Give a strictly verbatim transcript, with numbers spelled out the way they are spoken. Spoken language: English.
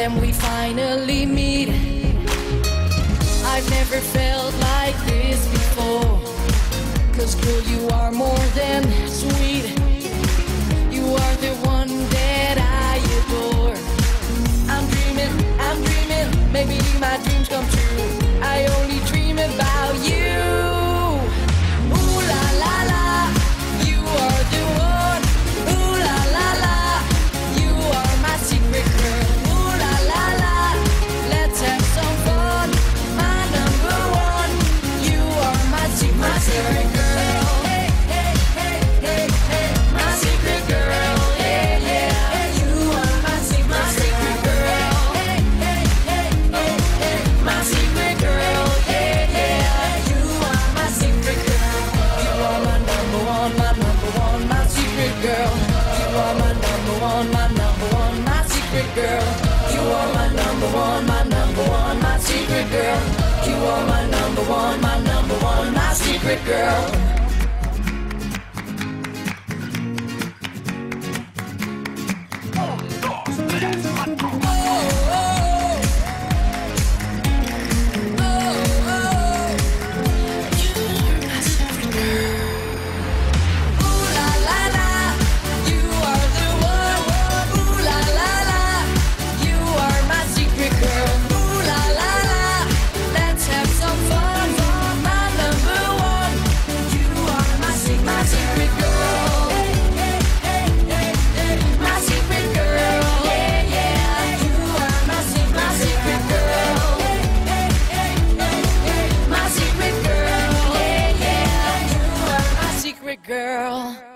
then we finally meet. I've never felt like this before, 'cause girl, you are more than sweet. You are the one that I adore. I'm dreaming, I'm dreaming, maybe my dreams come true. I only dream about you. Ooh la la la, you are the one. Ooh la la la, you are my secret girl. Ooh la la la, let's have some fun. My number one, you are my secret, my secret girl. Hey, hey, hey, hey, hey, my secret girl. Yeah, yeah, you are my secret, my secret girl. Hey, hey, hey, hey, hey, my secret girl. Yeah, yeah, you are my secret girl. You are my number one, my number one, my secret girl. You are my number one, my number one, my secret girl. You are my number one, my number one, my secret girl. You are my number one, my number one, my secret girl. Girl.